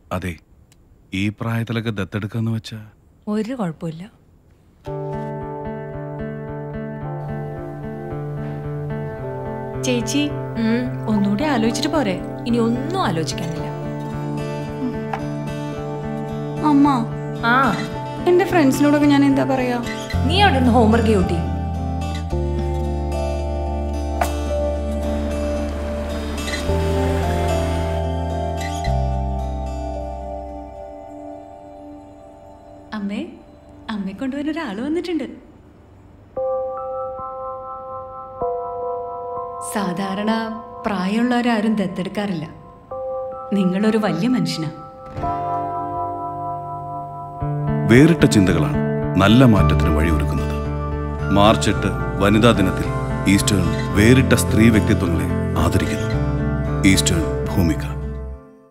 അതെ, ഈ പ്രായത്തിലൊക്കെ ദത്തെടുക്കാന്ന് വെച്ചാ ഒരു കുഴപ്പമില്ല. ചേച്ചി ഒന്നുകൂടി ആലോചിച്ചിട്ട് പോരെ? ഇനി ഒന്നും ആലോചിക്കാനില്ല. അമ്മ, ആ എന്റെ ഫ്രണ്ട്സിനോടൊക്കെ ഞാൻ എന്താ പറയാ? നീ അവിടെ നിന്ന് ഹോംവർക്ക് ചെയ്യൂട്ടി. അമ്മേ, അമ്മയെ കൊണ്ടുപോകാൻ ഒരാള് വന്നിട്ടുണ്ട്. സാധാരണ പ്രായമുള്ളവരാരും ദത്തെടുക്കാറില്ല. നിങ്ങളൊരു വലിയ മനുഷ്യനാ. വേറിട്ട ചിന്തകളാണ് നല്ല മാറ്റത്തിന് വഴിയൊരുക്കുന്നത്. മാർച്ച് 8 വനിതാ ദിനത്തിൽ ഈസ്റ്റേൺ വേറിട്ട സ്ത്രീ വ്യക്തിത്വങ്ങളെ ആദരിക്കുന്നു. ഈസ്റ്റേൺ ഭൂമിക.